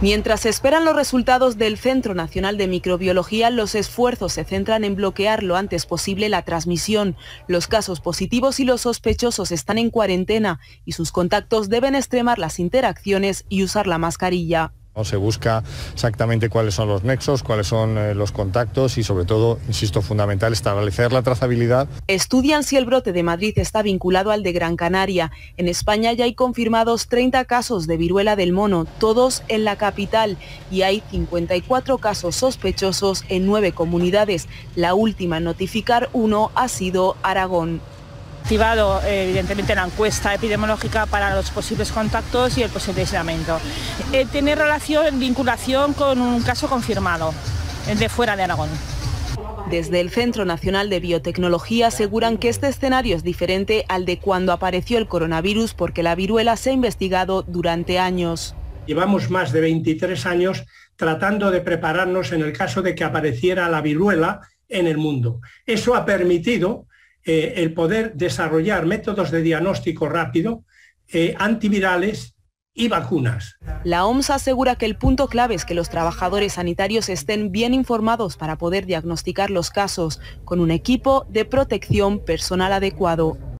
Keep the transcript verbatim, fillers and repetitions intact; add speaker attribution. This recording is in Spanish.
Speaker 1: Mientras se esperan los resultados del Centro Nacional de Microbiología, los esfuerzos se centran en bloquear lo antes posible la transmisión. Los casos positivos y los sospechosos están en cuarentena y sus contactos deben extremar las interacciones y usar la mascarilla.
Speaker 2: Se busca exactamente cuáles son los nexos, cuáles son eh, los contactos y sobre todo, insisto, fundamental establecer la trazabilidad.
Speaker 1: Estudian si el brote de Madrid está vinculado al de Gran Canaria. En España ya hay confirmados treinta casos de viruela del mono, todos en la capital, y hay cincuenta y cuatro casos sospechosos en nueve comunidades. La última en notificar uno ha sido Aragón.
Speaker 3: Activado evidentemente la encuesta epidemiológica para los posibles contactos y el posible aislamiento. Eh, tiene relación, vinculación con un caso confirmado de fuera de Aragón.
Speaker 1: Desde el Centro Nacional de Biotecnología aseguran que este escenario es diferente al de cuando apareció el coronavirus porque la viruela se ha investigado durante años.
Speaker 4: Llevamos más de veintitrés años tratando de prepararnos en el caso de que apareciera la viruela en el mundo. Eso ha permitido Eh, el poder desarrollar métodos de diagnóstico rápido, eh, antivirales y vacunas.
Speaker 1: La O M S asegura que el punto clave es que los trabajadores sanitarios estén bien informados para poder diagnosticar los casos, con un equipo de protección personal adecuado.